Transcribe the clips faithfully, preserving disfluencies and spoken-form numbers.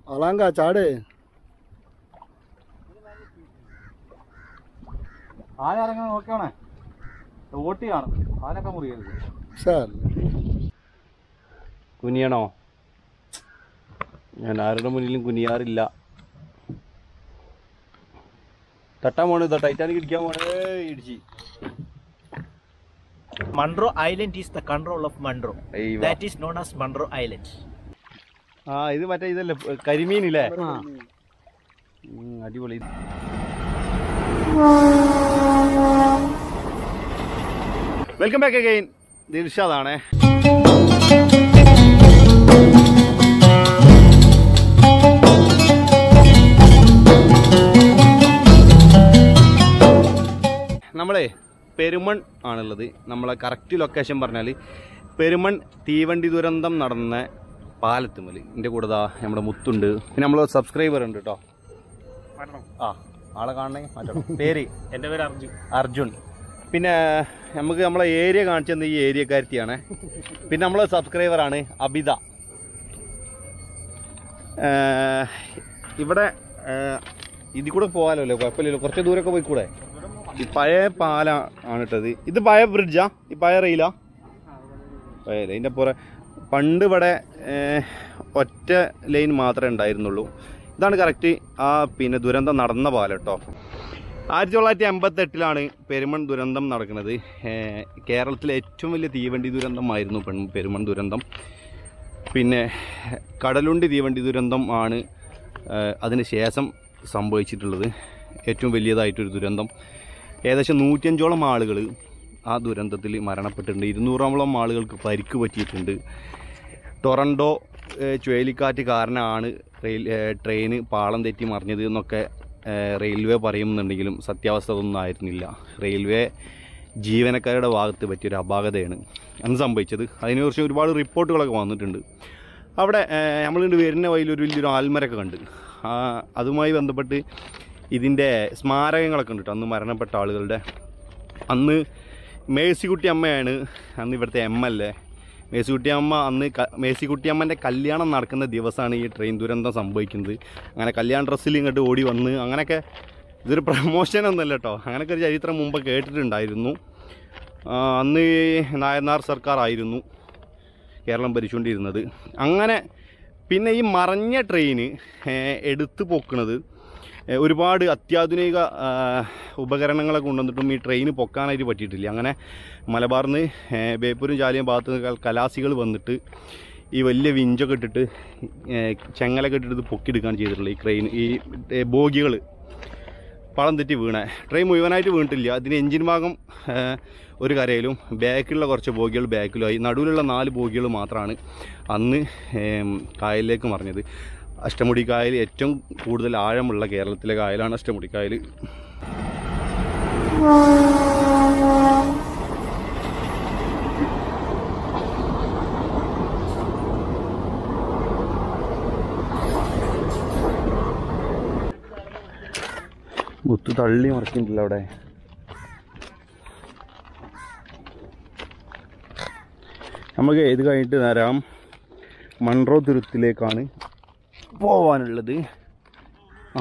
Alanga chade. ആന ഇറങ്ങാൻ നോക്കിയാണേ ഓട്ടിയാണ് ആനൊക്കെ മുറിയരുത് sir കുനിയണോ? ഞാൻ ആരുടെ മുന്നിലും കുനിയാറില്ല. തട്ടാൻ പോണ ടൈറ്റാനിക് ഇടിക്കാൻ പോണേ ഇടിച്ച്. Munro Island is the control of Munro. That is known as Munro Island. ആ ഇത് മറ്റേ ഇതല്ലേ കരിമീനില്ലേ? അടിപൊളി. Welcome back again. ദിൽഷാദാണേ. നമ്മളെ പെരുമൺ ആണുള്ളത്. നമ്മളെ കറക്റ്റ് ലൊക്കേഷൻ പറഞ്ഞാൽ പെരുമൺ തീവണ്ടി ദുരന്തം നടന്ന പാലത്തുമ്മൽ. എൻ്റെ കൂടെ ദാ നമ്മുടെ മുത്തുണ്ട്. പിന്നെ നമ്മൾ സബ്സ്ക്രൈബർ ഉണ്ട് കേട്ടോ. ആ ആളെ കാണണേ മാറ്റണം. പേര് എൻ്റെ പേര് അർജുൻ. അർജുൻ. പിന്നെ നമുക്ക് നമ്മളെ ഏരിയ കാണിച്ചത് ഈ ഏരിയക്കാരത്തിയാണ്. പിന്നെ നമ്മളെ സബ്സ്ക്രൈബറാണ് അബിത. ഇവിടെ ഇതിൽ കൂടെ പോകാമല്ലോ അല്ലേ? കുഴപ്പമില്ലല്ലോ. കുറച്ച് ദൂരമൊക്കെ പോയിക്കൂടെ? ഈ പഴയ പാല ആണ് ഇട്ടത്. ഇത് പഴയ ബ്രിഡ്ജാ? ഈ പഴയ റെയിലാ? പഴയ അതിൻ്റെ പുറ പണ്ട് ഇവിടെ ഒറ്റ ലൈൻ മാത്രമേ ഉണ്ടായിരുന്നുള്ളൂ. ഇതാണ് കറക്റ്റ് ആ പിന്നെ ദുരന്തം നടന്ന പാലം കേട്ടോ. ആയിരത്തി തൊള്ളായിരത്തി എൺപത്തെട്ടിലാണ് പെരുമൺ ദുരന്തം നടക്കുന്നത്. കേരളത്തിലെ ഏറ്റവും വലിയ തീവണ്ടി ദുരന്തമായിരുന്നു പെരുമൺ ദുരന്തം. പിന്നെ കടലുണ്ടി തീവണ്ടി ദുരന്തം ആണ് അതിന് ശേഷം സംഭവിച്ചിട്ടുള്ളത്. ഏറ്റവും വലിയതായിട്ടൊരു ദുരന്തം. ഏകദേശം നൂറ്റിയഞ്ചോളം ആളുകൾ ആ ദുരന്തത്തിൽ മരണപ്പെട്ടിട്ടുണ്ട്. ഇരുന്നൂറോളം ആളുകൾക്ക് പരിക്ക് പറ്റിയിട്ടുണ്ട്. ടൊറൻഡോ ചുഴലിക്കാറ്റ് കാരണമാണ് റെയിൽ ട്രെയിന് പാളം തെറ്റി മറിഞ്ഞത് എന്നൊക്കെ റെയിൽവേ പറയുന്നുണ്ടെങ്കിലും സത്യാവസ്ഥ അതൊന്നും ആയിരുന്നില്ല. റെയിൽവേ ജീവനക്കാരുടെ ഭാഗത്ത് പറ്റിയൊരു അപാകതയാണ് അന്ന് സംഭവിച്ചത്. അതിനെക്കുറിച്ച് ഒരുപാട് റിപ്പോർട്ടുകളൊക്കെ വന്നിട്ടുണ്ട്. അവിടെ നമ്മളിവിടെ വരുന്ന വഴിയിലൊരു വലിയൊരു ആൽമരൊക്കെ കണ്ട്. അതുമായി ബന്ധപ്പെട്ട് ഇതിൻ്റെ സ്മാരകങ്ങളൊക്കെ ഉണ്ട് കേട്ടോ. അന്ന് മരണപ്പെട്ട ആളുകളുടെ. അന്ന് മേഴ്സിക്കുട്ടി അമ്മയാണ് അന്ന് ഇവിടുത്തെ എം എൽ എ. മേഴ്സിക്കുട്ടി അമ്മ അന്ന് മേഴ്സിക്കുട്ടി അമ്മൻ്റെ കല്യാണം നടക്കുന്ന ദിവസമാണ് ഈ ട്രെയിൻ ദുരന്തം സംഭവിക്കുന്നത്. അങ്ങനെ കല്യാണ ഡ്രസ്സിൽ ഇങ്ങോട്ട് ഓടി വന്ന് അങ്ങനെയൊക്കെ. ഇതൊരു പ്രമോഷനൊന്നുമല്ല കേട്ടോ. അങ്ങനെയൊക്കെ ഒരു ചരിത്രം മുമ്പ് കേട്ടിട്ടുണ്ടായിരുന്നു. അന്ന് നായനാർ സർക്കാർ ആയിരുന്നു കേരളം ഭരിച്ചുകൊണ്ടിരുന്നത്. അങ്ങനെ പിന്നെ ഈ മറഞ്ഞ ട്രെയിന് എടുത്തു പൊക്കുന്നത് ഒരുപാട് അത്യാധുനിക ഉപകരണങ്ങളൊക്കെ കൊണ്ടുവന്നിട്ടും ഈ ട്രെയിന് പൊക്കാനായിട്ട് പറ്റിയിട്ടില്ല. അങ്ങനെ മലബാറിൽ നിന്ന് ബേപ്പൂരും ചാലിയം ഭാഗത്ത് നിന്ന് കലാസികൾ വന്നിട്ട് ഈ വലിയ വിഞ്ചൊക്കെ ഇട്ടിട്ട് ചെങ്ങലൊക്കെ ഇട്ടിട്ട് പൊക്കിയെടുക്കുകയാണ് ചെയ്തിട്ടുള്ളത്. ഈ ട്രെയിൻ ഈ ബോഗികൾ പളം തെറ്റി വീണേ. ട്രെയിൻ മുഴുവനായിട്ട് വീണിട്ടില്ല. അതിന് എഞ്ചിൻ ഭാഗം ഒരു കരയിലും ബാക്കിലുള്ള കുറച്ച് ബോഗികൾ ബാക്കിലുമായി. നടുവിലുള്ള നാല് ബോഗികൾ മാത്രമാണ് അന്ന് കായലിലേക്ക് മറിഞ്ഞത്. അഷ്ടമുടി കായൽ ഏറ്റവും കൂടുതൽ ആഴമുള്ള കേരളത്തിലെ കായലാണ് അഷ്ടമുടി കായൽ. മുത്ത് തള്ളി മറിക്കുന്നില്ല അവിടെ. നമുക്ക് ഇത് കഴിഞ്ഞിട്ട് നേരം മൺറോ തുരുത്തിലേക്കാണ് പോവാനുള്ളത്. ആ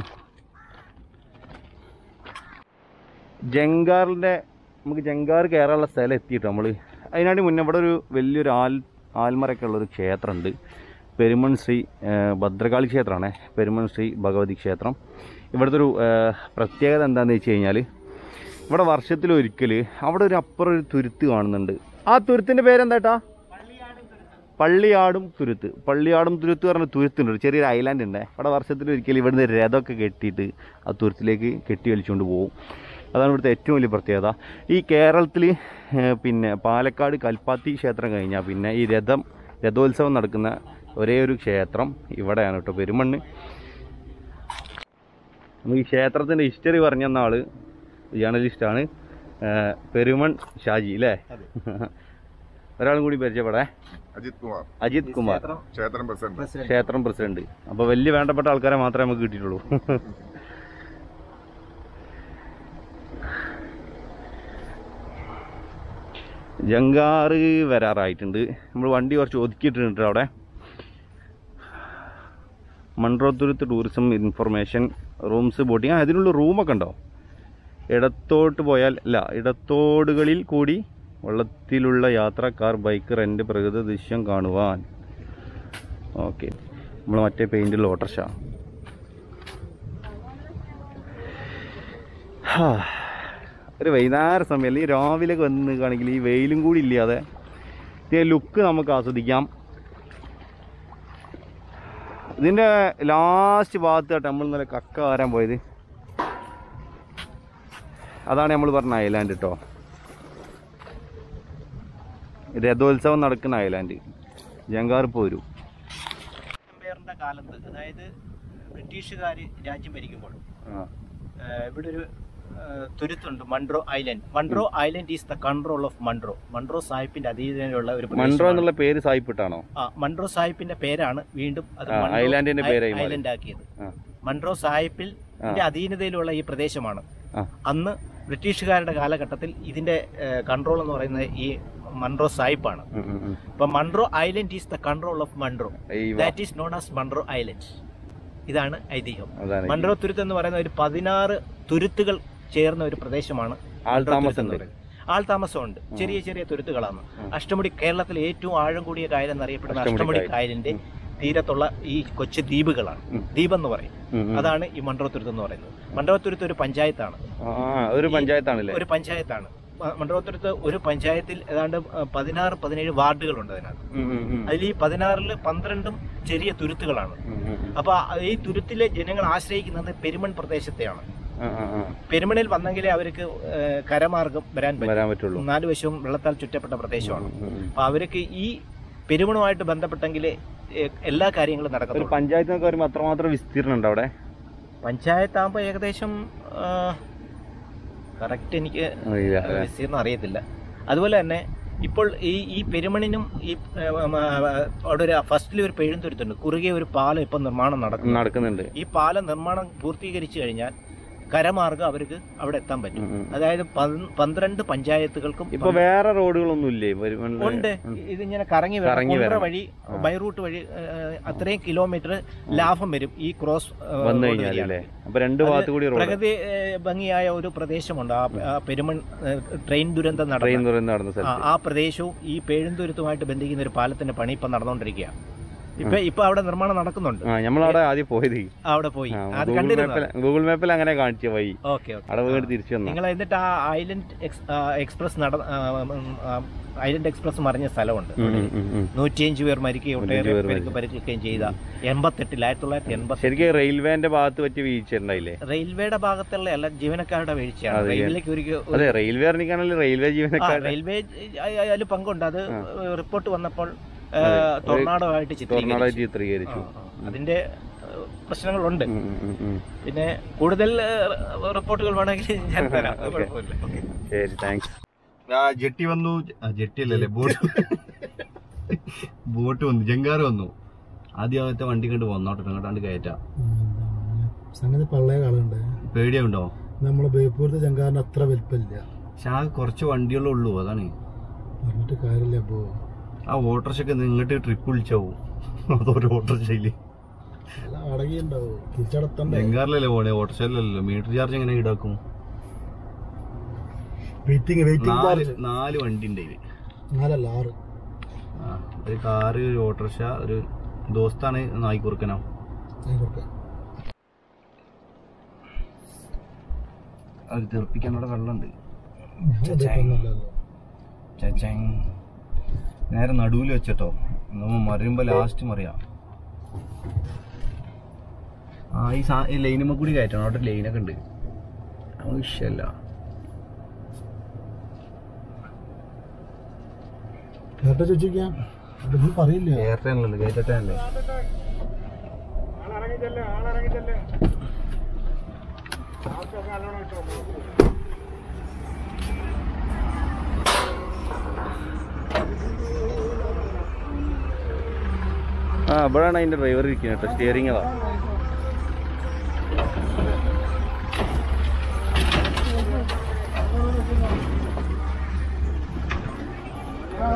ജങ്കാറിൻ്റെ നമുക്ക് ജങ്കാർ കയറാനുള്ള സ്ഥലം എത്തിയിട്ട് നമ്മൾ അതിനായിട്ട് മുന്നേ ഇവിടെ ഒരു വലിയൊരു ആൽ ആൽമരൊക്കെ ഉള്ളൊരു ക്ഷേത്രമുണ്ട്. പെരുമൺ ശ്രീ ഭദ്രകാളി ക്ഷേത്രമാണ്. പെരുമൺ ശ്രീ ഭഗവതി ക്ഷേത്രം. ഇവിടുത്തെ ഒരു പ്രത്യേകത എന്താണെന്ന് വെച്ച് കഴിഞ്ഞാൽ ഇവിടെ വർഷത്തിലൊരിക്കൽ അവിടെ ഒരു അപ്പുറം ഒരു തുരുത്ത് കാണുന്നുണ്ട്. ആ തുരുത്തിൻ്റെ പേരെന്താട്ടാ? പള്ളിയാടും തുരുത്ത്. പള്ളിയാടും തുരുത്ത് പറഞ്ഞ തുരുത്തുണ്ട്. ചെറിയൊരു ഐലാൻഡ് ഉണ്ട്. അവിടെ വർഷത്തിലൊരിക്കൽ ഇവിടുന്ന് രഥമൊക്കെ കെട്ടിയിട്ട് ആ തുരുത്തിലേക്ക് കെട്ടി വലിച്ചുകൊണ്ട് പോകും. അതാണ് ഇവിടുത്തെ ഏറ്റവും വലിയ പ്രത്യേകത. ഈ കേരളത്തിൽ പിന്നെ പാലക്കാട് കൽപ്പാത്തി ക്ഷേത്രം കഴിഞ്ഞാൽ പിന്നെ ഈ രഥം രഥോത്സവം നടക്കുന്ന ഒരേ ഒരു ക്ഷേത്രം ഇവിടെയാണ് കേട്ടോ, പെരുമണ്ണ്. നമുക്ക് ഈ ക്ഷേത്രത്തിൻ്റെ ഹിസ്റ്ററി പറഞ്ഞു തന്ന ആൾ ജേർണലിസ്റ്റാണ് പെരുമൺ ഷാജി അല്ലേ? ഒരാളും കൂടി പരിചയപ്പെടേ. അജിത് കുമാർ. അജിത് കുമാർ ക്ഷേത്രം പ്രസിഡന്റ്. അപ്പോൾ വലിയ വേണ്ടപ്പെട്ട ആൾക്കാരെ മാത്രമേ നമുക്ക് കിട്ടിയിട്ടുള്ളൂ. ജങ്കാറ് വരാറായിട്ടുണ്ട്. നമ്മൾ വണ്ടി കുറച്ച് ഒതുക്കിയിട്ടുണ്ട് അവിടെ. മൺട്രോ തുരുത്ത് ടൂറിസം ഇൻഫർമേഷൻ റൂംസ് ബോട്ടിങ്. ആ ഇതിനുള്ള റൂമൊക്കെ ഉണ്ടോ? ഇടത്തോട്ട് പോയാൽ അല്ല ഇടത്തോടുകളിൽ കൂടി വെള്ളത്തിലുള്ള യാത്ര, കാർ, ബൈക്ക് റെൻ്റ്, പ്രകൃതി ദൃശ്യം കാണുവാൻ. ഓക്കെ, നമ്മൾ മറ്റേ പെയിൻറ്റുള്ള ഓട്ടർഷ. ഒരു വൈകുന്നേര സമയം അല്ലെങ്കിൽ രാവിലെ വന്ന് കാണെങ്കിൽ ഈ വെയിലും കൂടി ഇല്ലാതെ ഇതിൻ്റെ ലുക്ക് നമുക്ക് ആസ്വദിക്കാം. ഇതിൻ്റെ ലാസ്റ്റ് ഭാഗത്തായിട്ട് നമ്മൾ ഇന്നലെ കക്ക വരാൻ പോയത്. അതാണ് നമ്മൾ പറഞ്ഞ ഐലാൻഡ് കേട്ടോ. രഥോത്സവം നടക്കുന്ന ഐലാൻഡ് ജങ്കാർ പോരു. കാലത്ത്, അതായത് ബ്രിട്ടീഷുകാർ രാജ്യം ഭരിക്കുമ്പോൾ ഇവിടെ ഒരു തുരുത്തുണ്ട്, Munro Island. Munro Island is the control of Munro. Munro സാഹിബിന്റെ അധീനതയിലുള്ള ഒരു മൺട്രോ എന്നുള്ള പേര് സാഹിബിട്ടാണോ? ആ, മൺട്രോ സാഹിബിന്റെ പേരാണ് വീണ്ടും അത് ഐലാൻഡിന്റെ പേര് ഐലൻഡ് ആക്കിയത്. മൺട്രോ സാഹിബിൽ അധീനതയിലുള്ള ഈ പ്രദേശമാണ്. അന്ന് ബ്രിട്ടീഷുകാരുടെ കാലഘട്ടത്തിൽ ഇതിന്റെ കൺട്രോൾ എന്ന് പറയുന്നത് ഈ മൺട്രോ സാഹിബാണ്. അപ്പൊ Munro Island is the control of Munro. That is known as Munro Island. ഇതാണ് ഐതിഹ്യം. മൺട്രോ തുരുത്ത് എന്ന് പറയുന്ന ഒരു പതിനാറ് തുരുത്തുകൾ ചേർന്ന ഒരു പ്രദേശമാണ്. ആൾ താമസമുണ്ട്, ചെറിയ ചെറിയ തുരുത്തുകളാണ്. അഷ്ടമുടി, കേരളത്തിലെ ഏറ്റവും ആഴം കൂടിയ കായൽ എന്നറിയപ്പെടുന്ന അഷ്ടമുടി കായലിന്റെ തീരത്തുള്ള ഈ കൊച്ചു ദ്വീപുകളാണ്, ദ്വീപെന്ന് പറയും. അതാണ് ഈ മൺട്രോ തുരുത്ത് എന്ന് പറയുന്നത്. മൺട്രോ തുരുത്ത് ഒരു പഞ്ചായത്താണ്. ഒരു പഞ്ചായത്താണ് ഒരു പഞ്ചായത്താണ് മൺട്രോ തുരുത്ത്. ഒരു പഞ്ചായത്തിൽ ഏതാണ്ട് പതിനാറ് പതിനേഴ് വാർഡുകളുണ്ട് അതിനകത്ത്. അതിൽ ഈ പതിനാറില് പന്ത്രണ്ടും ചെറിയ തുരുത്തുകളാണ്. അപ്പൊ ഈ തുരുത്തിലെ ജനങ്ങൾ ആശ്രയിക്കുന്നത് പെരുമൺ പ്രദേശത്തെയാണ്. പെരുമണിൽ വന്നെങ്കിലേ അവർക്ക് കരമാർഗം വരാൻ പറ്റുള്ളൂ. നാലു വശവും വെള്ളത്താൽ ചുറ്റപ്പെട്ട പ്രദേശമാണ്. അപ്പൊ അവർക്ക് ഈ പെരുമണുമായിട്ട് ബന്ധപ്പെട്ടെങ്കിലേ എല്ലാ കാര്യങ്ങളും നടക്കും. പഞ്ചായത്തിനൊക്കെ വരുമ്പോൾ അത്രമാത്രം വിസ്തീർണം ഉണ്ട് അവിടെ. പഞ്ചായത്താകുമ്പോൾ ഏകദേശം കറക്റ്റ് എനിക്ക് വിസ്തീർണം അറിയത്തില്ല. അതുപോലെ തന്നെ ഇപ്പോൾ ഈ ഈ പെരുമണിനും ഈ അവിടെ ഒരു ഫസ്റ്റിൽ ഒരു പെഴുന്തുരുത്തുണ്ട്, കുറുകെ ഒരു പാലം ഇപ്പം നിർമ്മാണം നടക്കുന്നു നടക്കുന്നുണ്ട് ഈ പാലം നിർമ്മാണം പൂർത്തീകരിച്ചു കഴിഞ്ഞാൽ കരമാർഗം അവർക്ക് അവിടെ എത്താൻ പറ്റും. അതായത് പന്ത്രണ്ട് പഞ്ചായത്തുകൾക്കും ഇപ്പൊ വേറെ റോഡുകളൊന്നും ഇല്ലേ? ഉണ്ട്. ഇതിങ്ങനെ കറങ്ങി വരും വഴി, ബൈ റൂട്ട് വഴി അത്രയും കിലോമീറ്റർ ലാഭം വരും ഈ ക്രോസ് വന്നു കഴിഞ്ഞാൽ. പ്രകൃതി ഭംഗിയായ ഒരു പ്രദേശമുണ്ട് ആ പെരുമൺ ട്രെയിൻ ദുരന്തം നടന്ന ആ പ്രദേശവും ഈ പേഴുന്തുരുത്തുമായിട്ട് ബന്ധിക്കുന്ന ഒരു പാലത്തിന്റെ പണി ഇപ്പൊ നടന്നുകൊണ്ടിരിക്കുക. ഇപ്പൊ ഇപ്പൊ അവിടെ നിർമ്മാണം നടക്കുന്നുണ്ട്. നമ്മളവിടെ ആദ്യം പോയത് അവിടെ പോയി ഗൂഗിൾ മാപ്പിൽ അങ്ങനെ കാണിച്ച വഴി. ഓക്കെ, അവിടെ വീട് തിരിച്ചു വന്നു. നിങ്ങൾ എന്നിട്ട് ആ ഐലൻഡ് എക്സ്പ്രസ് നട ഐലൻഡ് എക്സ്പ്രസ് മറിഞ്ഞ സ്ഥലമുണ്ട്. നൂറ്റിയഞ്ചു പേർ മരിക്കുകയും ഒട്ടേറെ പേർക്ക് പരിക്കുകയും ചെയ്ത എൺപത്തെട്ടിൽ ആയിരത്തി തൊള്ളായിരത്തി എൺപത്തി ശരിക്കും റെയിൽവേന്റെ ഭാഗത്ത് പറ്റിയ വീഴ്ച ഉണ്ടായില്ലേ? റെയിൽവേയുടെ ഭാഗത്തുള്ള എല്ലാ ജീവനക്കാരുടെ വീഴ്ചയാണ്. റെയിൽവേക്ക് ഒരിക്കലും റെയിൽവേ അറിയിക്കാണെങ്കിൽ റെയിൽവേ ജീവനക്കാർ റെയിൽവേ അതിൽ പങ്കുണ്ട്. അത് റിപ്പോർട്ട് വന്നപ്പോൾ ടൊർണാഡോ ആയിട്ട് ചിത്രീകരിച്ചു. അതിന്റെ പ്രശ്നങ്ങളുണ്ട്. പിന്നെ കൂടുതൽ റിപ്പോർട്ടുകൾ വേണമെങ്കിൽ ഞാൻ തരാം. ശരി, താങ്ക്സ്. ജെട്ടി വന്നു. ജെട്ടി അല്ലല്ലേ, ബോട്ട് ബോട്ട് വന്നു, ജങ്കാറ് വന്നു. ആദ്യത്തെ വണ്ടി കണ്ട് വന്നോട്ടെ, അങ്ങോട്ടാണ്ട് കയറ്റാ. സംഗതി പള്ളയ കാലുണ്ട്. പേടിയുണ്ടോ? നമ്മളെ ബേപ്പൂരത്തെ ജങ്കാറിന് അത്ര വലിപ്പമില്ല. പക്ഷെ ആ കുറച്ച് വണ്ടികളേ ഉള്ളൂ, അതാണ് പറഞ്ഞിട്ട് കാര്യമില്ല. അപ്പോ ആ ഓട്ടോറിക്ഷക്ക് ഇങ്ങോട്ട് ട്രിപ്പ് വിളിച്ചാവും. അതൊരു ഓട്ടോറിക്ഷയില് ബംഗാറിലല്ലേ പോണേ, ഓട്ടോറിക്ഷയിലല്ലോ. മീറ്റർ ചാർജ് എങ്ങനെ ഈടാക്കും? നാല് വണ്ടി ഉണ്ട് ഇതില്. നാലല്ല ആറ്. ആ, ഒരു കാറ്, ഒരു ഓട്ടോറിക്ഷ, ഒരു ദോസ്താണ് നായിക്കുറുക്കനോ. അത് തെറിപ്പിക്കാനുള്ള വെള്ളമുണ്ട്. നേരെ നടുവിൽ വെച്ചിട്ടോ, നമ്മൾ മറിയുമ്പോ ലാസ്റ്റ് മറിയാം. ആ ഈ സാ ഈ ലൈനുമ്മ കൂടി കയറ്റണം. അവിടെ ലൈനൊക്കെ ഉണ്ട്. ആവശ്യമല്ല. കയറ്റാനല്ലോ, കയറ്റല്ലേ. ആ ഇവിടെയാണ് അതിന്റെ ഡ്രൈവർ ഇരിക്കുന്നത് കേട്ടോ. സ്റ്റിയറിംഗ് അതാ.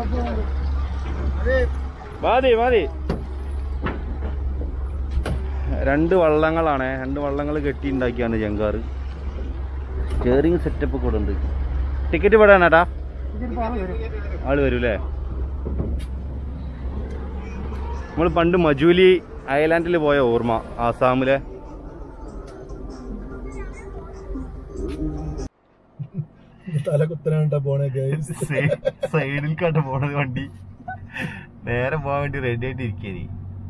മതി മതി. രണ്ട് വള്ളങ്ങളാണ്, രണ്ട് വള്ളങ്ങൾ കെട്ടി ഉണ്ടാക്കിയാണ് ജങ്കാർ. സ്റ്റിയറിംഗ് സെറ്റപ്പ് കൂടെ ഉണ്ട്. ടിക്കറ്റ് പെടാനാട്ടാ ആള് വരും അല്ലേ? നമ്മൾ പണ്ട് മജൂലി ഐലാൻഡിൽ പോയ ഓർമ്മ, ആസാമിലെ. സൈഡിൽ കണ്ട് പോണത് വണ്ടി നേരെ പോകാൻ വേണ്ടി റെഡി ആയിട്ട് ഇരിക്കേ.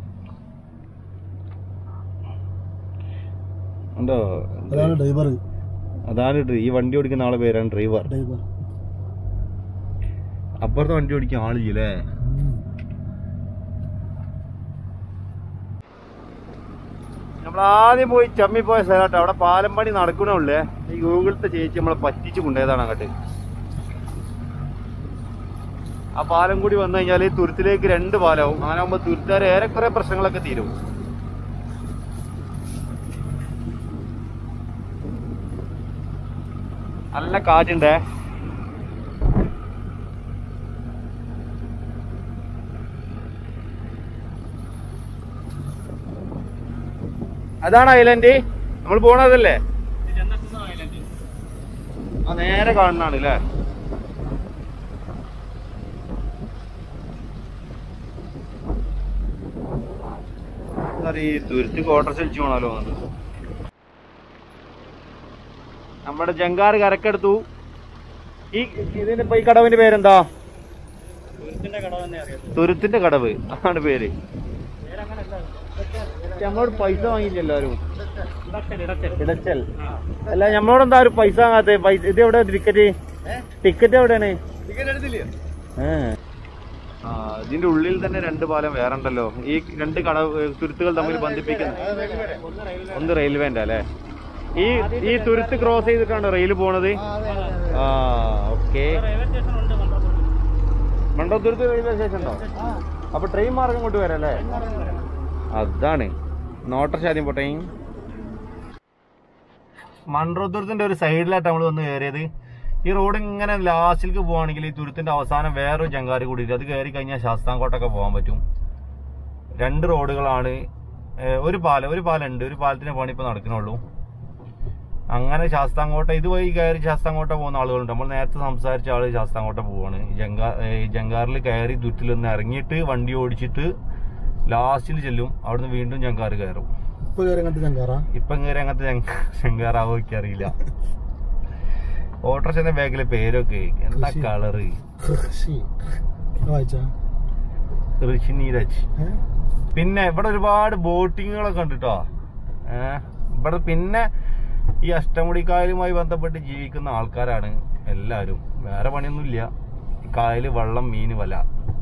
ഉണ്ടോ? അതാണ് ഈ വണ്ടി ഓടിക്കുന്ന ആളെ പേരാണ് ഡ്രൈവർ. അപ്പുറത്തെ വണ്ടി ഓടിക്കാൻ ആളില്ലേ? നമ്മൾ ആദ്യം പോയി ചമ്മി പോയ സ്ഥലമാട്ടോ. അവിടെ പാലം പണി നടക്കണുള്ളേ. ഈ ഗൂഗിളത്തെ ചേച്ചി നമ്മളെ പറ്റിച്ച് കൊണ്ടുപോയതാണ് അങ്ങോട്ട്. ആ പാലം കൂടി വന്നു കഴിഞ്ഞാൽ തുരുത്തിലേക്ക് രണ്ട് പാലവും. അങ്ങനെ ആകുമ്പോൾ തുരുത്തുകാരെ ഏറെക്കുറെ പ്രശ്നങ്ങളൊക്കെ തീരും. നല്ല കാറ്റുണ്ടേ. അതാണ് ഐലൻഡ് നമ്മൾ പോണതല്ലേ? ആ നേരെ കാണുന്നതാണ് അല്ലേ? ഈ തുരുത്ത് കോട്ടർ ചലിച്ചു പോണല്ലോ. നമ്മുടെ ജങ്കാർ കരക്കെടുത്തു. ഈ ഇതിന്റെ ഈ കടവിന്റെ പേരെന്താ? തുരുത്തിന്റെ കടവ് അതാണ് പേര്. നമ്മളോട് പൈസ വാങ്ങിയില്ലല്ലോ ആരും. ഇടച്ചൽ അല്ല, നമ്മളോട് എന്താ ഒരു പൈസ വാങ്ങാത്ത? പൈസ ഇത് എവിടെ? ടിക്കറ്റ് ടിക്കറ്റ് എവിടെയാണ്? ആ ഇതിന്റെ ഉള്ളിൽ തന്നെ രണ്ട് പാലം വേറെ ഉണ്ടല്ലോ. ഈ രണ്ട് കടവ് തുരുത്തുകൾ തമ്മിൽ ബന്ധിപ്പിക്കുന്ന ഒന്ന് റെയിൽവേന്റെ അല്ലേ? ഈ ഈ തുരുത്ത് ക്രോസ് ചെയ്തിട്ടാണ് റെയിൽ പോണത്. ആ ഓക്കെ. മണ്ടോത്തുരുത്ത് റെയിൽവേ സ്റ്റേഷൻ ഉണ്ടോ? അപ്പൊ ട്രെയിൻ മാർഗം ഇങ്ങോട്ട് വരാം അല്ലേ? അതാണ് നോട്ടർശാദ്യം പോട്ടെ. മൺട്രോത്തുരുത്തിന്റെ ഒരു സൈഡിലായിട്ട് നമ്മൾ വന്ന് കയറിയത്. ഈ റോഡ് ഇങ്ങനെ ലാസ്റ്റിലേക്ക് പോവാണെങ്കിൽ ഈ തുരുത്തിന്റെ അവസാനം വേറൊരു ജങ്കാർ കൂടി. അത് കയറി കഴിഞ്ഞാൽ ശാസ്താംകോട്ടൊക്കെ പോകാൻ പറ്റും. രണ്ട് റോഡുകളാണ്. ഒരു പാലം ഒരു പാലം ഉണ്ട്. ഒരു പാലത്തിന്റെ പണി ഇപ്പൊ നടക്കണുള്ളൂ. അങ്ങനെ ശാസ്താംകോട്ട ഇതുവഴി കയറി ശാസ്താംകോട്ട പോകുന്ന ആളുകളുണ്ട്. നമ്മൾ നേരത്തെ സംസാരിച്ച ആള് ശാസ്താംകോട്ട പോവാണ്. ജങ്കാർ ജങ്കാറിൽ കയറി തുരുത്തിലൊന്ന് ഇറങ്ങിയിട്ട് വണ്ടി ഓടിച്ചിട്ട് ലാസ്റ്റിൽ ചെല്ലും. അവിടുന്ന് വീണ്ടും ജങ്കാർ കയറും. ഇപ്പൊ കയറി അങ്ങനത്തെ ജങ്കാറാവോ എനിക്കറിയില്ല. ഓട്ടോറിക്ഷന്റെ ബാഗിലെ പേരൊക്കെ എന്താ കളറ്? ഋഷി നീരജ്. പിന്നെ ഇവിടെ ഒരുപാട് ബോട്ടിങ്ങുകളൊക്കെ ഉണ്ട് കേട്ടോ. ഏഹ് ഇവിടെ പിന്നെ ഈ അഷ്ടമുടിക്കായലുമായി ബന്ധപ്പെട്ട് ജീവിക്കുന്ന ആൾക്കാരാണ് എല്ലാവരും. വേറെ പണിയൊന്നുമില്ല. കായല്, വെള്ളം, മീന്, വല.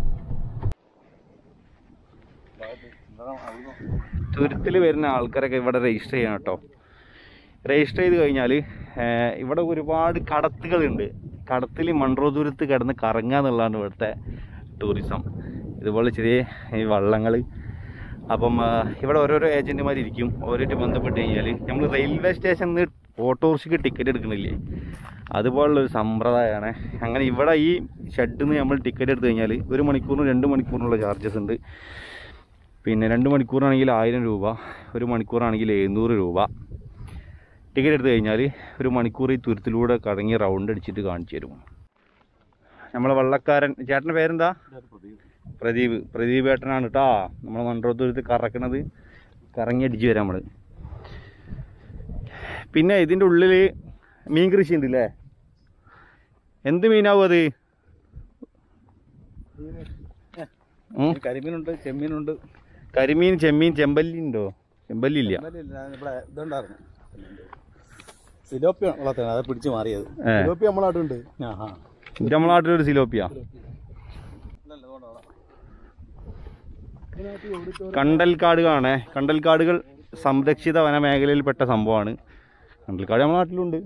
തുരുത്തിൽ വരുന്ന ആൾക്കാരൊക്കെ ഇവിടെ രജിസ്റ്റർ ചെയ്യണം കേട്ടോ. രജിസ്റ്റർ ചെയ്ത് കഴിഞ്ഞാൽ ഇവിടെ ഒരുപാട് കടത്തുകളുണ്ട്. കടത്തിൽ മൺട്രോത്തുരുത്ത് കിടന്ന് കറങ്ങുക എന്നുള്ളതാണ് ഇവിടുത്തെ ടൂറിസം. ഇതുപോലെ ചെറിയ ഈ വള്ളങ്ങൾ. അപ്പം ഇവിടെ ഓരോരോ ഏജന്റുമാരിക്കും. ഓരോട്ട് ബന്ധപ്പെട്ട് കഴിഞ്ഞാൽ നമ്മൾ റെയിൽവേ സ്റ്റേഷനിൽ നിന്ന് ഓട്ടോറിക്ഷയ്ക്ക് ടിക്കറ്റ് എടുക്കണില്ലേ, അതുപോലുള്ളൊരു സമ്പ്രദായമാണ്. അങ്ങനെ ഇവിടെ ഈ ഷെഡിൽ നിന്ന് നമ്മൾ ടിക്കറ്റ് എടുത്തു കഴിഞ്ഞാൽ ഒരു മണിക്കൂറിന് രണ്ട് മണിക്കൂറിനുള്ള ചാർജസ് ഉണ്ട്. പിന്നെ രണ്ട് മണിക്കൂറാണെങ്കിൽ ആയിരം രൂപ, ഒരു മണിക്കൂറാണെങ്കിൽ എഴുന്നൂറ് രൂപ. ടിക്കറ്റ് എടുത്തു കഴിഞ്ഞാൽ ഒരു മണിക്കൂർ ഈ തുരുത്തിലൂടെ കറങ്ങി റൗണ്ട് അടിച്ചിട്ട് കാണിച്ചു തരും. നമ്മളെ വള്ളക്കാരൻ ചേട്ടൻ്റെ പേരെന്താ? പ്രദീപ്. പ്രദീപ് ഏട്ടനാണ് കേട്ടോ നമ്മൾ മൺട്രോത്തുരുത്ത് കറക്കണത്. കറങ്ങി അടിച്ച് വരാം നമ്മൾ. പിന്നെ ഇതിൻ്റെ ഉള്ളിൽ മീൻ കൃഷി ഉണ്ട് അല്ലേ? എന്ത് മീനാവും അത്? കരിമീനുണ്ട്, ചെമ്മീനുണ്ട്. കരിമീൻ, ചെമ്മീൻ, ചെമ്പല്ലി ഉണ്ടോ? ചെമ്പല്ലി ഇല്ല. ഇതുണ്ടായിരുന്നു സിലോപ്പിയ വളർത്തുന്നത്, അത് പിടിച്ച് മാറിയത്. സിലോപ്പിയ നമ്മളെ നാട്ടിലുണ്ട്. ഇത് നമ്മളെ നാട്ടിലൊരു സിലോപ്പിയ. കണ്ടൽക്കാടുകളാണേ. കണ്ടൽക്കാടുകൾ സംരക്ഷിത വനമേഖലയിൽപ്പെട്ട സംഭവമാണ്. കണ്ടൽക്കാട് നമ്മുടെ നാട്ടിലുണ്ട്.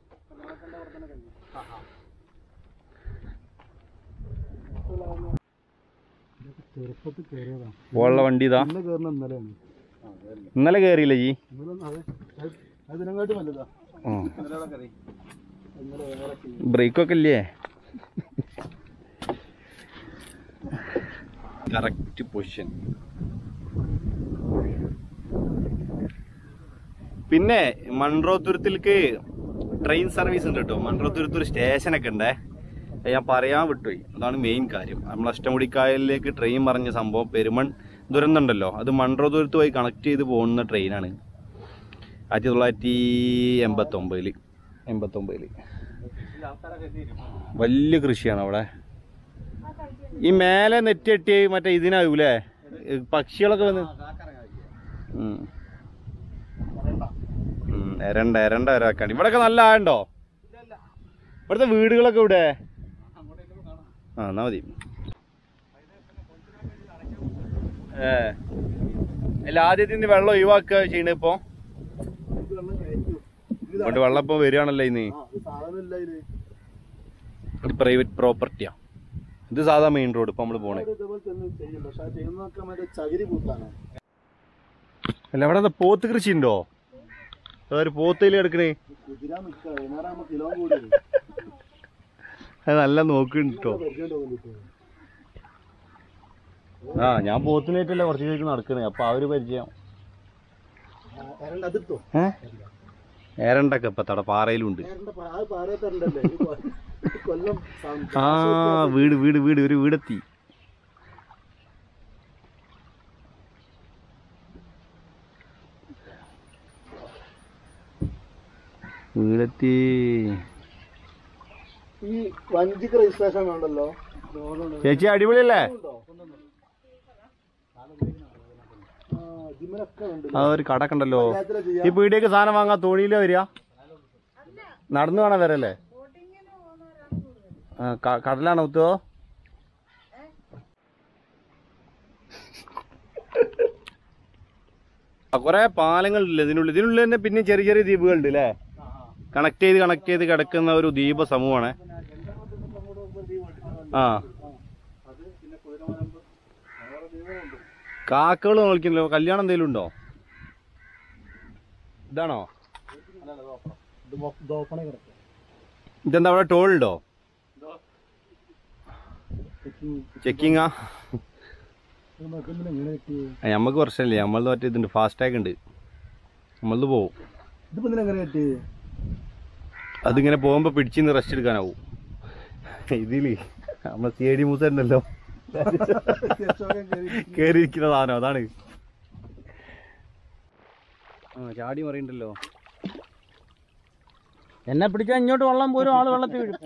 പോലുള്ള വണ്ടി ഇതാ. ഇന്നലെ കയറിയില്ല ജി? ബ്രേക്കൊക്കെ ഇല്ലേ? Correct position. പിന്നെ മൺട്രോ തുരുത്തിലേക്ക് ട്രെയിൻ സർവീസ് ഉണ്ട് കേട്ടോ. മൺട്രോ തുരുത്ത് ഒരു സ്റ്റേഷനൊക്കെ ഉണ്ടേ, ഞാൻ പറയാൻ വിട്ടുപോയി. അതാണ് മെയിൻ കാര്യം. നമ്മൾ അഷ്ടമുടിക്കായലിലേക്ക് ട്രെയിൻ പറഞ്ഞ സംഭവം പെരുമൺ ദുരന്തമുണ്ടല്ലോ, അത് മൺട്രോ തുരുത്ത് പോയി കണക്ട് ചെയ്ത് പോകുന്ന ട്രെയിനാണ്. ആയിരത്തി തൊള്ളായിരത്തി എൺപത്തൊമ്പതിൽ എൺപത്തൊമ്പതിൽ വലിയ കൃഷിയാണ് അവിടെ. ഈ മേലെ നെറ്റെട്ടി മറ്റേ ഇതിനാവൂലേ പക്ഷികളൊക്കെ വന്ന് എരണ്ട എരണ്ട ഒരാക്കാണ്. ഇവിടെയൊക്കെ നല്ല ആയുണ്ടോ? ഇവിടുത്തെ വീടുകളൊക്കെ ഇവിടെ ആ എന്നാ മതി. ഏ അല്ല ആദ്യത്തിന് വെള്ളം ഒഴിവാക്കുക ചെയ്യണ ഇപ്പൊ അതുകൊണ്ട് വെള്ളം ഇപ്പൊ വരികയാണല്ലോ ഇന്ന്. ഇത് പ്രൈവറ്റ് പ്രോപ്പർട്ടിയാ. ഇത് സാധാ മെയിൻ റോഡ് ഇപ്പൊ നമ്മള് പോണേ. അല്ല അവിടെ പോത്ത് കൃഷി ഉണ്ടോ? ഒരു പോത്തയിൽ കിടക്കണേ അത് നല്ല നോക്കുന്നുണ്ടോ? ആ ഞാൻ പോത്തിനായിട്ടല്ല കുറച്ച് പേർക്ക് നടക്കണേ, അപ്പൊ ആ ഒരു പരിചയം. ഏരണ്ടൊക്കെ ഇപ്പൊ തട പാറയിലുണ്ട്. ആ വീട് വീട് വീട് ഒരു വീടെത്തി. വീടെത്തി. ഈ വഞ്ചിക്ക് രജിസ്ട്രേഷൻ വേണ്ടല്ലോ ചേച്ചി, അടിപൊളിയല്ലേ? ആ ഒരു കടക്ക് ഉണ്ടല്ലോ. ഈ പീടിയൊക്കെ സാധനം വാങ്ങാൻ തോണിയിലേ വരിക? നടന്നു വേണം വരല്ലേ? കടലാണോ ഉത്തോ? കൊറേ പാലങ്ങളില്ലേ ഇതിനുള്ളിൽ? ഇതിനുള്ളിൽ തന്നെ പിന്നെ ചെറിയ ചെറിയ ദ്വീപുകളുണ്ട് അല്ലേ? കണക്ട് ചെയ്ത് കണക്ട് ചെയ്ത് കിടക്കുന്ന ഒരു ദ്വീപ സമൂഹമാണ്. ആ കാക്കകൾ നോക്കില്ലോ. കല്യാണം എന്തെങ്കിലും ഉണ്ടോ? ഇതാണോ? ഇതെന്താ അവിടെ ടോൾ ഉണ്ടോ? ചെക്കിങ്ങാ? നമ്മക്ക് പ്രശ്നമില്ലേ, നമ്മളത് മറ്റേ ഇതുണ്ട്, ഫാസ്റ്റ് ടാഗ് ഉണ്ട്, നമ്മളത് പോവും. അതിങ്ങനെ പോകുമ്പോ പിടിച്ചിന്ന് റെസ്റ്റ് എടുക്കാനാവും. ഇതില് നമ്മളെ സി ഐ ഡി മൂസ ഉണ്ടല്ലോ കേറിയിരിക്കുന്ന സാധനം അതാണ്. ആ ചാടി മറിയുണ്ടല്ലോ. എന്നെ പിടിച്ചാൽ ഇങ്ങോട്ട് വെള്ളം പോരും, ആള് വെള്ളത്തിൽ വീഴും.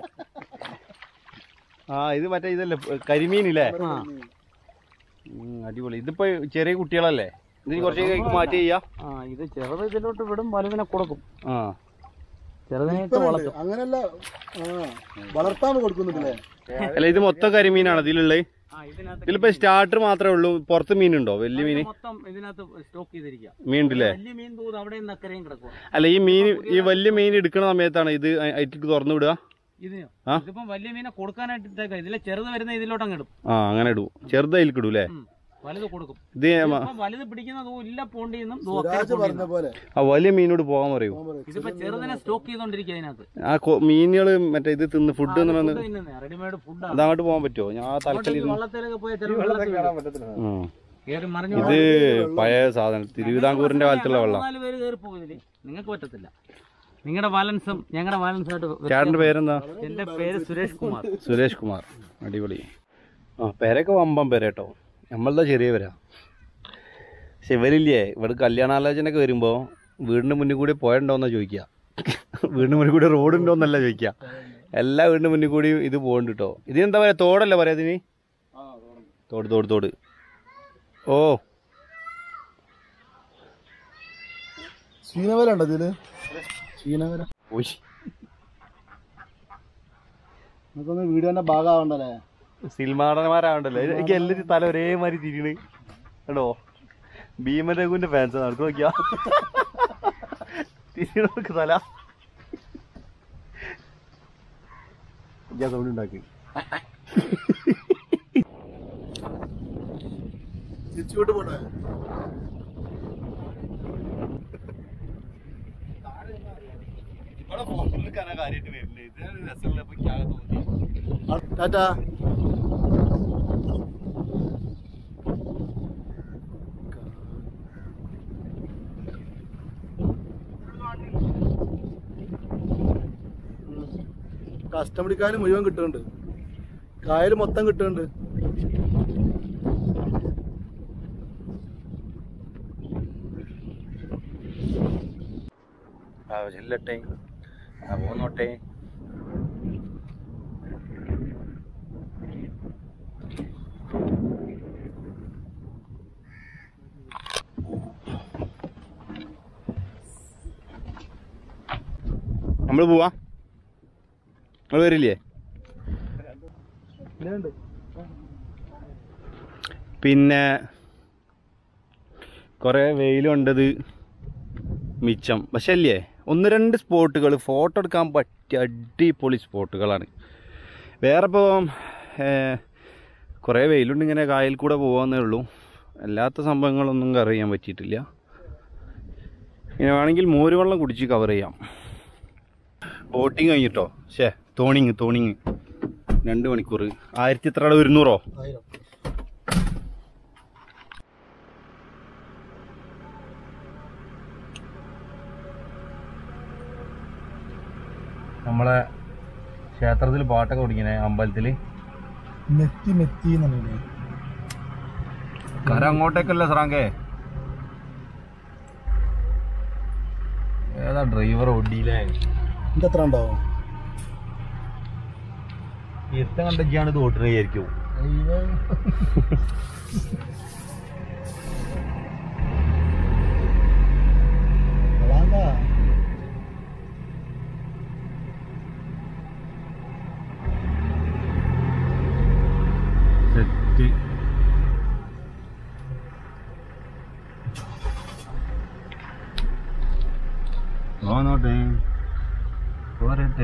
ആ ഇത് മറ്റേ ഇതല്ലേ കരിമീനില്ലേ? അടിപൊളി. ഇതിപ്പോ ചെറിയ കുട്ടികളല്ലേ? ഇതിന് കുറച്ച് മാറ്റി ചെയ്യാ. ആ ഇത് ചെറുത് ഇതിലോട്ട് വിടും, വലുതിനെ കൊടുക്കും. ആ ചെറുതിനായിട്ട് വളർത്തും. അങ്ങനെയല്ല വളർത്താൻ കൊടുക്കുന്നില്ലേ? അല്ല ഇത് മൊത്തം കരിമീനാണ് ഇതിലുള്ളത്. ഇതിലിപ്പോ സ്റ്റാർട്ടർ മാത്രമേ ഉള്ളൂ. പുറത്ത് മീനുണ്ടോ? വലിയ മീന് മീനുണ്ടല്ലേ? അല്ല ഈ മീൻ ഈ വലിയ മീൻ എടുക്കുന്ന സമയത്താണ് ഇത് ഐറ്റിക്ക് തുറന്നു വിടുക? ഇതിപ്പം വലിയ മീനെ കൊടുക്കാനായിട്ട് ഇതിലെ ചെറുത് വരുന്ന ഇതിലോട്ട് അങ്ങ് ഇടും. ആ അങ്ങനെ ഇടും. ചെറുത് അതിലേക്ക് ഇടൂല്ലേ? വലുത് കൊടുക്കും. ഇത് വലുത് പിടിക്കുന്ന ഇല്ല പോണ്ടിന്നും ആ വലിയ മീനോട് പോകാൻ പറയൂ. ഇതിപ്പോ ചെറുതിനെ സ്റ്റോക്ക് ചെയ്തോണ്ടിരിക്കുക അതിനകത്ത്. ആ മീനുകള് മറ്റേ ഇത് തിന്ന് ഫുഡ് റെഡിമെയ്ഡ് ഫുഡ് അതങ്ങോട്ട് പോകാൻ പറ്റുമോ? ഞാൻ തലക്കല് വള്ളത്തിലൊക്കെ പോയ ഇത് പഴയ സാധനം തിരുവിതാംകൂറിന്റെ കാലത്തുള്ള വെള്ളം. നാല് പേര് കയറി പോകുന്നില്ലേ? നിങ്ങൾക്ക് പറ്റത്തില്ല. നിങ്ങളുടെ ബാലൻസും ഞങ്ങളുടെ ബാലൻസുമായിട്ട്. ചേട്ടന്റെ പേരെന്താ? എന്റെ പേര് സുരേഷ് കുമാർ. സുരേഷ് കുമാർ, അടിപൊളി. ആ പേരൊക്കെ വമ്പം പേരേട്ടോ. നമ്മളതാ ചെറിയ പേരാ. പക്ഷെ ഇവരില്ലേ ഇവിടെ കല്യാണാലോചനയൊക്കെ വരുമ്പോ വീടിന്റെ മുന്നിൽ കൂടി പോയണ്ടോന്നാ ചോദിക്കുക. വീടിന്റെ മുന്നിൽ കൂടി റോഡ് ഉണ്ടോന്നല്ല ചോദിക്കുക. എല്ലാ വീടിന്റെ മുന്നിൽ കൂടി ഇത് പോകണ്ട് കേട്ടോ. ഇതിനെന്താ പറയാ? തോടല്ലേ പറയാ ഇതിന്? തോട് തോട് തോട്. ഓ ചീനവല ഉണ്ടോ ഇതില്? ചീനവല നമുക്കൊന്ന് വീഡിയോന്റെ ഭാഗമാവണ്ടല്ലേ? സിനിമാടന്മാരാവണ്ടല്ലോ. എനിക്ക് എല്ലാരും തല ഒരേമാതിരി തിരിയണ് കേട്ടോ. ഭീമൻ രഘുവിന്റെ ഫാൻസ് നടക്കു നോക്കിയാ തിരിയണവർക്ക് തല സൗണ്ട് ഉണ്ടാക്കി. തിരിച്ചുകൊണ്ട് പോട്ടെ. ടാറ്റാ. കസ്റ്റമറിക്കാർ മുഴുവൻ കിട്ടുന്നുണ്ട്, കായൽ മൊത്തം കിട്ടുന്നുണ്ട്. ചെല്ലട്ടെ പോന്നോട്ടെ. നമ്മള് പോവാ, നമ്മള് വരില്ലേ? പിന്നെ കുറേ വെയിലുണ്ടത് മിച്ചം. പക്ഷെ അല്ലേ ഒന്ന് രണ്ട് സ്പോട്ടുകൾ ഫോട്ടോ എടുക്കാൻ പറ്റിയ അടിപൊളി സ്പോട്ടുകളാണ്. വേറെ ഇപ്പോൾ കുറേ വെയിലുണ്ട്, ഇങ്ങനെ കായൽ കൂടെ പോകാമെന്നേ ഉള്ളൂ. അല്ലാത്ത സംഭവങ്ങളൊന്നും കവർ ചെയ്യാൻ പറ്റിയിട്ടില്ല. ഇങ്ങനെ വേണമെങ്കിൽ മോരുവെള്ളം കുടിച്ച് കവർ ചെയ്യാം. ബോട്ടിങ് കഴിഞ്ഞിട്ടോ, ശേ തോണിങ് തോണിങ് രണ്ട് മണിക്കൂർ ആയിരത്തി എത്ര ഒരുന്നൂറോ? നമ്മളെ ക്ഷേത്രത്തിൽ പാട്ടൊക്കെ കുടിക്കണേ, അമ്പലത്തില് മെത്തി മെത്തി കര അങ്ങോട്ടേക്കല്ല സ്രാങ്കേ. ഏതാ ഡ്രൈവർ ഓടിയില്ലേ? ഇത് എത്ര ഉണ്ടാവും? എത്ത കണ്ടാണ് ഇത് ഓട്ടുന്നതായിരിക്കും. സെറ്റ് പോന്നോട്ടെ പോരട്ടെ.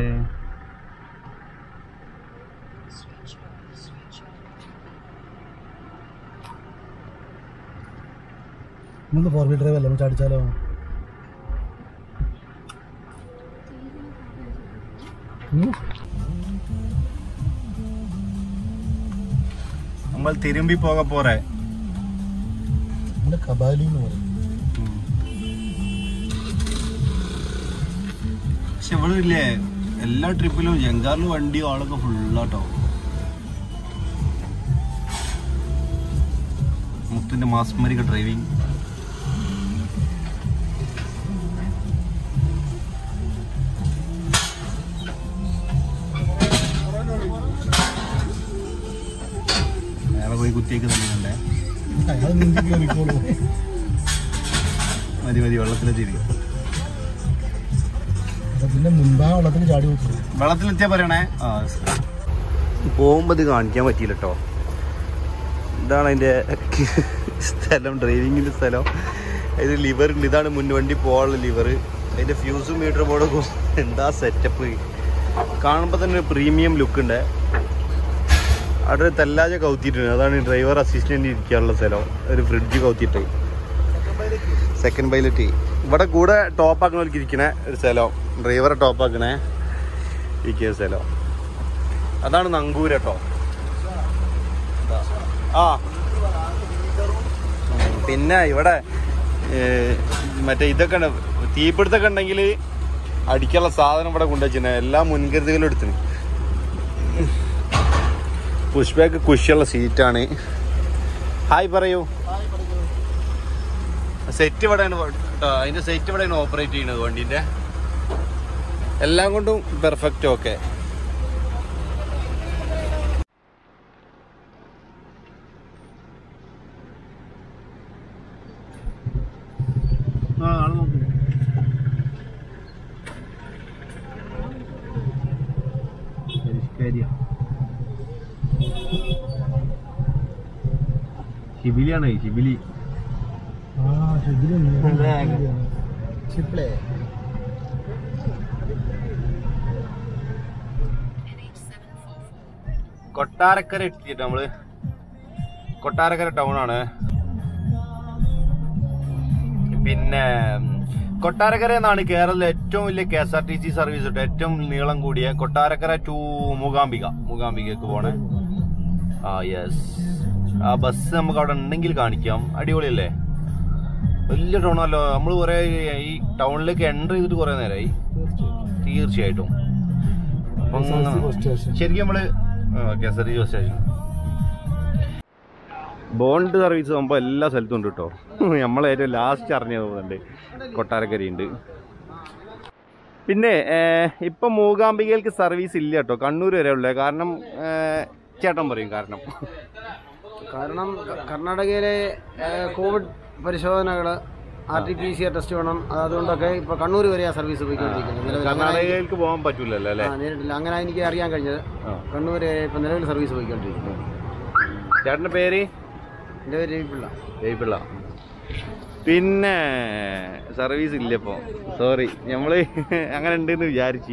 നമുക്ക് ഫോർ വീൽ ഡ്രൈവ് അല്ലേ, ചാടിച്ചാലോ? നമ്മൾ തിരുമ്പി പോക പോറേ. കബാലി എന്ന് പറയും. പക്ഷെ ഇവിടെ ഇല്ലേ എല്ലാ ട്രിപ്പിലും ജങ്കാറിലും വണ്ടിയും ആളൊക്കെ ഫുള്ളാട്ടോ. മുത്തിന്റെ മാസ്മരിക ഡ്രൈവിംഗ്. വേറെ പോയി കുത്തിയേക്ക് തന്നെയുണ്ടേ. മതി മതി വെള്ളത്തിലെത്തിയിരിക്കും. പിന്നെ മുൻപാ വെള്ളത്തിൽ ചാടി വെച്ചു. വെള്ളത്തിലെത്തിയാ പറയണേ. ആ പോകുമ്പോ ഇത് കാണിക്കാൻ പറ്റിയില്ല കേട്ടോ. ഇതാണ് അതിന്റെ സ്ഥലം, ഡ്രൈവിങ്ങിന്റെ സ്ഥലം. ഇത് ലിവർ ഉണ്ട്, ഇതാണ് മുൻവണ്ടി പോകാനുള്ള ലിവർ. അതിന്റെ ഫ്യൂസും മീറ്റർ ബോർഡൊക്കെ എന്താ സെറ്റപ്പ്. കാണുമ്പോൾ തന്നെ ഒരു പ്രീമിയം ലുക്ക് ഉണ്ട്. അവിടെ തെല്ലാജ കൗത്തിയിട്ടുണ്ട്, അതാണ് ഡ്രൈവർ അസിസ്റ്റന്റ് ഇരിക്കാനുള്ള സ്ഥലം. ഒരു ഫ്രിഡ്ജ് കൗത്തിയിട്ട് സെക്കൻഡ് പൈലറ്റ്. ഇവിടെ കൂടെ ടോപ്പ് ആക്കണവർക്ക് ഇരിക്കണ ഒരു സ്ഥലം, ഡ്രൈവറെ ടോപ്പ് ആക്കണേ ഇരിക്കുന്ന സ്ഥലം. അതാണ് നങ്കൂര് കേട്ടോ. ആ പിന്നെ ഇവിടെ മറ്റേ ഇതൊക്കെ ഉണ്ട്, തീപിടുത്തൊക്കെ ഉണ്ടെങ്കിൽ അടിക്കാനുള്ള സാധനം ഇവിടെ കൊണ്ടുവച്ചിട്ടുണ്ട്. എല്ലാ മുൻകരുതലും എടുത്തിന്. പുഷ്പയ്ക്ക് കുഷിയുള്ള സീറ്റാണ്. ഹായ് പറയൂ. സെറ്റ് ഇവിടെയാണ് കേട്ടോ, അതിന്റെ സെറ്റ് ഇവിടെയാണ് ഓപ്പറേറ്റ് ചെയ്യുന്നത് വണ്ടീന്റെ. എല്ലാം കൊണ്ടും പെർഫെക്റ്റ്. ഓക്കെ ആ ആള് നോക്ക്. ശിബിലിയാണ്, ശിബിലി. കൊട്ടാരക്കര എത്തിയിട്ട് നമ്മള് കൊട്ടാരക്കര ടൗൺ ആണ്. പിന്നെ കൊട്ടാരക്കര എന്നാണ് കേരളത്തിലെ ഏറ്റവും വലിയ K S R T C service കിട്ടും. ഏറ്റവും നീളം കൂടിയ കൊട്ടാരക്കര ടു മൂകാംബിക, മൂകാംബികക്ക് പോണേ. ആ യെസ്, ആ ബസ് നമുക്ക് അവിടെ ഉണ്ടെങ്കിൽ കാണിക്കാം. അടിപൊളിയല്ലേ, വലിയ ടൗണല്ലോ. നമ്മൾ കുറെ ഈ ടൗണിലേക്ക് എൻ്റർ ചെയ്തിട്ട് കുറെ നേരമായി. തീർച്ചയായിട്ടും ശരിക്കും നമ്മള് K S R T C bus station bond service ആകുമ്പോൾ എല്ലാ സ്ഥലത്തും ഉണ്ട് കേട്ടോ. നമ്മളേറ്റവും ലാസ്റ്റ് അറിഞ്ഞു തോന്നുന്നുണ്ട് കൊട്ടാരക്കരയുണ്ട്. പിന്നെ ഇപ്പം മൂകാംബികയിലേക്ക് സർവീസ് ഇല്ല കേട്ടോ, കണ്ണൂർ വരെ ഉള്ളത്. കാരണം ചേട്ടൻ പറയും കാരണം കാരണം കർണാടകയിലെ കോവിഡ് പരിശോധനകൾ R T P C R test വേണം. അതുകൊണ്ടൊക്കെ ഇപ്പോൾ കണ്ണൂർ വരെയാണ് സർവീസ് പോയിക്കൊണ്ടിരിക്കുന്നത്. കർണാടകയിലേക്ക് പോകാൻ പറ്റൂലല്ലോ അല്ലേ? നേരിട്ടില്ല, അങ്ങനെ എനിക്ക് അറിയാൻ കഴിഞ്ഞത്. കണ്ണൂർ വരെ ഇപ്പം നിലവിൽ സർവീസ് പോയിക്കൊണ്ടിരിക്കുന്നത്. ചേട്ടൻ്റെ പേര്? എൻ്റെ പേര് രവിപിള്ള. രവിപിള്ള. പിന്നെ സർവീസ് ഇല്ല ഇപ്പോൾ, സോറി, നമ്മൾ അങ്ങനെ ഉണ്ടെന്ന് വിചാരിച്ച്.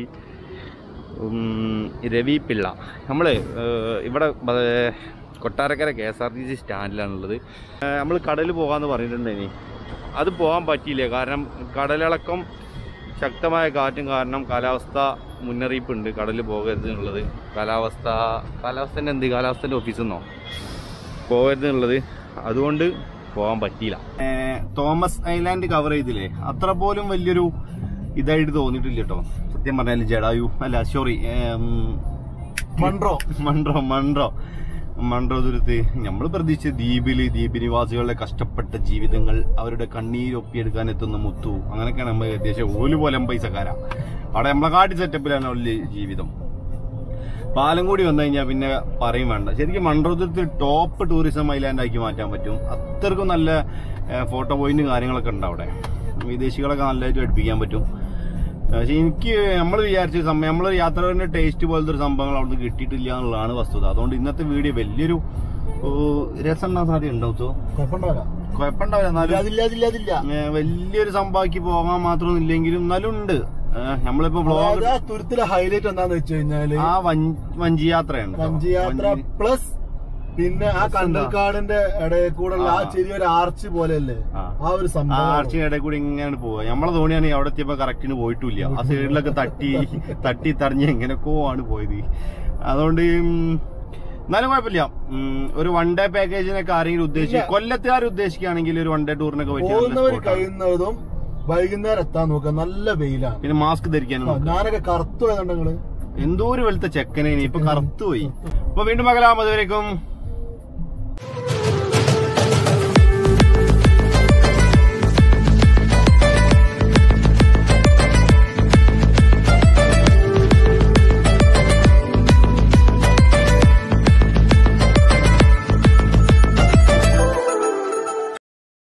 രവി പിള്ള. നമ്മൾ ഇവിടെ Kottarakkara K S R T C സ്റ്റാൻഡിലാണുള്ളത്. നമ്മൾ കടൽ പോകാമെന്ന് പറഞ്ഞിട്ടുണ്ടെങ്കിൽ അത് പോകാൻ പറ്റിയില്ല. കാരണം കടലിളക്കം, ശക്തമായ കാറ്റും കാരണം കാലാവസ്ഥ മുന്നറിയിപ്പുണ്ട് കടലിൽ പോകരുത് എന്നുള്ളത്. കാലാവസ്ഥ കാലാവസ്ഥൻ്റെ എന്ത് കാലാവസ്ഥൻ്റെ ഓഫീസിൽ നിന്നോ പോകരുത് എന്നുള്ളത്. അതുകൊണ്ട് പോകാൻ പറ്റിയില്ല. തോമസ് ഐലാൻഡ് കവർ ചെയ്തില്ലേ, അത്ര പോലും വലിയൊരു ഇതായിട്ട് തോന്നിയിട്ടില്ല കേട്ടോ സത്യം പറഞ്ഞാൽ. ജഡായു അല്ല sorry Munro Munro Munro Munro തുരുത്ത് നമ്മൾ പ്രതീക്ഷിച്ച ദ്വീപില് ദ്വീപ് നിവാസികളുടെ കഷ്ടപ്പെട്ട ജീവിതങ്ങൾ, അവരുടെ കണ്ണീരൊപ്പിയെടുക്കാൻ എത്തുന്ന മുത്തു, അങ്ങനെയൊക്കെയാണ് നമ്മൾ ഏകദേശം ഓല് പോലെ പൈസക്കാരാ. അവിടെ നമ്മളെ കാട്ടി സെറ്റപ്പിലാണ് വലിയ ജീവിതം. പാലം കൂടി വന്നു കഴിഞ്ഞാൽ പിന്നെ പറയും വേണ്ട. ശരിക്കും മൺട്രോത്തുരുത്ത് ടോപ്പ് ടൂറിസം ഐലാൻഡ് ആക്കി മാറ്റാൻ പറ്റും. അത്രക്കും നല്ല ഫോട്ടോ പോയിന്റും കാര്യങ്ങളൊക്കെ ഉണ്ട് അവിടെ. വിദേശികളൊക്കെ നല്ലതായിട്ട് പഠിപ്പിക്കാൻ പറ്റും. പക്ഷെ എനിക്ക് നമ്മൾ വിചാരിച്ച സമയം നമ്മളൊരു യാത്രയുടെ ടേസ്റ്റ് പോലത്തെ ഒരു സംഭവങ്ങൾ അവിടെ നിന്ന് കിട്ടിയിട്ടില്ല എന്നുള്ളതാണ് വസ്തുത. അതുകൊണ്ട് ഇന്നത്തെ വീഡിയോ വലിയൊരു രസം ഉണ്ടാകാൻ സാധ്യത ഉണ്ടാവും. കുഴപ്പമുണ്ടാവില്ല, എന്നാലും വലിയൊരു സംഭവമാക്കി പോകാൻ മാത്രമൊന്നും ഇല്ലെങ്കിലും എന്നാലും ഉണ്ട്. നമ്മളിപ്പോ വ്ളോഗ് തുരുത്തിലെ ഹൈലൈറ്റ് എന്താന്ന് വെച്ച് കഴിഞ്ഞാല് ആ വഞ്ചി യാത്രയുണ്ട്. വഞ്ചി യാത്ര പ്ലസ് പിന്നെ ആ കണ്ടൽക്കാടിന്റെ ഇടയിൽ കൂടെ ആ ചെറിയൊരു ആർച്ച് പോലെയല്ലേ ആ ഒരു സംഭവം. ആർച്ചിന്റെ ഇടയിൽ കൂടി ഇങ്ങനെ പോവാ. നമ്മളെ തോണിയാണെങ്കിൽ അവിടെ എത്തിയപ്പോ കറക്റ്റിന് പോയിട്ടില്ല. ആ സൈഡിലൊക്കെ തട്ടി തട്ടി തടഞ്ഞ് എങ്ങനെയൊക്കെയോ ആണ് പോയത്. അതുകൊണ്ട് എന്നാലും കുഴപ്പമില്ല. ഒരു വൺ ഡേ പാക്കേജിനൊക്കെ ആരെങ്കിലും ഉദ്ദേശിക്കും, കൊല്ലത്തുകാർ ഉദ്ദേശിക്കുകയാണെങ്കിൽ ഒരു വൺ ഡേ ടൂറിനൊക്കെ പോകുന്നവർ കഴിയുന്നതും വൈകുന്നേരം എത്താൻ നോക്കുക. നല്ല വെയിലാണ്. പിന്നെ മാസ്ക് ധരിക്കാനും. ഞാനൊക്കെ കറുത്തു പോയതുണ്ട്. നിങ്ങള് എന്തോ ഒരു വെളുത്ത ചെക്കനെ ഇപ്പൊ കറുത്തു പോയി. അപ്പൊ വീണ്ടും പകലാമതുവരേക്കും